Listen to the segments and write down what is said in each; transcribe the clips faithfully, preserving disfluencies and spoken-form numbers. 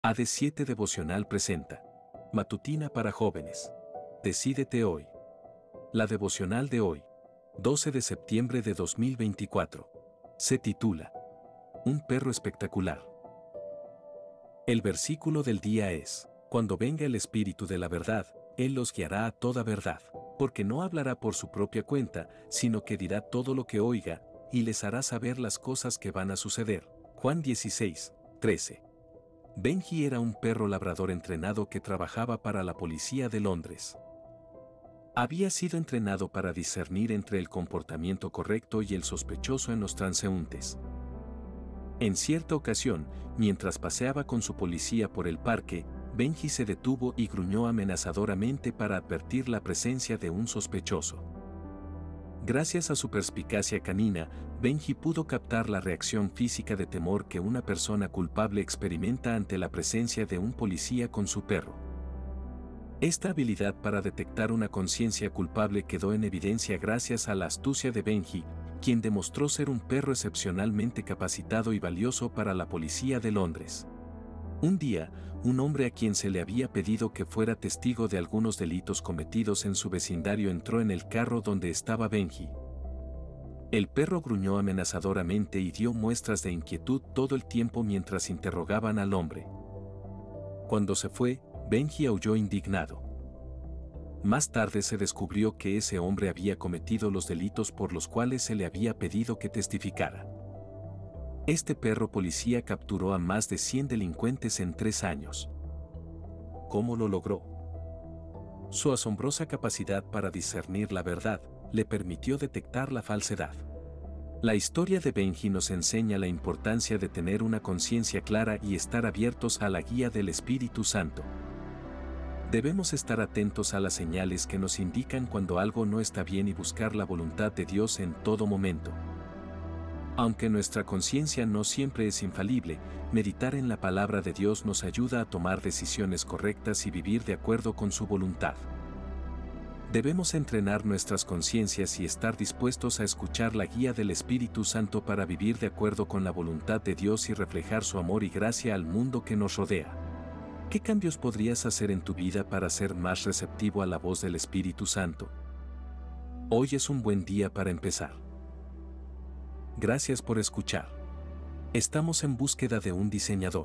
A D siete Devocional presenta Matutina para jóvenes. Decídete hoy. La devocional de hoy, doce de septiembre de dos mil veinticuatro, se titula Un perro espectacular. El versículo del día es: Cuando venga el Espíritu de la verdad, Él los guiará a toda verdad, porque no hablará por su propia cuenta, sino que dirá todo lo que oiga, y les hará saber las cosas que van a suceder. Juan dieciséis, trece. Benji era un perro labrador entrenado que trabajaba para la policía de Londres. Había sido entrenado para discernir entre el comportamiento correcto y el sospechoso en los transeúntes. En cierta ocasión, mientras paseaba con su policía por el parque, Benji se detuvo y gruñó amenazadoramente para advertir la presencia de un sospechoso. Gracias a su perspicacia canina, Benji pudo captar la reacción física de temor que una persona culpable experimenta ante la presencia de un policía con su perro. Esta habilidad para detectar una conciencia culpable quedó en evidencia gracias a la astucia de Benji, quien demostró ser un perro excepcionalmente capacitado y valioso para la policía de Londres. Un día, un hombre a quien se le había pedido que fuera testigo de algunos delitos cometidos en su vecindario entró en el carro donde estaba Benji. El perro gruñó amenazadoramente y dio muestras de inquietud todo el tiempo mientras interrogaban al hombre. Cuando se fue, Benji aulló indignado. Más tarde se descubrió que ese hombre había cometido los delitos por los cuales se le había pedido que testificara. Este perro policía capturó a más de cien delincuentes en tres años. ¿Cómo lo logró? Su asombrosa capacidad para discernir la verdad le permitió detectar la falsedad. La historia de Benji nos enseña la importancia de tener una conciencia clara y estar abiertos a la guía del Espíritu Santo. Debemos estar atentos a las señales que nos indican cuando algo no está bien y buscar la voluntad de Dios en todo momento. Aunque nuestra conciencia no siempre es infalible, meditar en la palabra de Dios nos ayuda a tomar decisiones correctas y vivir de acuerdo con su voluntad. Debemos entrenar nuestras conciencias y estar dispuestos a escuchar la guía del Espíritu Santo para vivir de acuerdo con la voluntad de Dios y reflejar su amor y gracia al mundo que nos rodea. ¿Qué cambios podrías hacer en tu vida para ser más receptivo a la voz del Espíritu Santo? Hoy es un buen día para empezar. Gracias por escuchar. Estamos en búsqueda de un diseñador.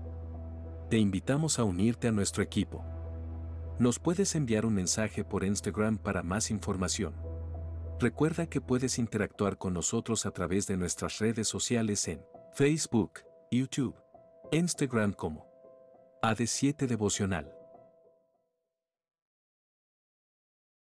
Te invitamos a unirte a nuestro equipo. Nos puedes enviar un mensaje por Instagram para más información. Recuerda que puedes interactuar con nosotros a través de nuestras redes sociales en Facebook, YouTube, Instagram como A D siete Devocional.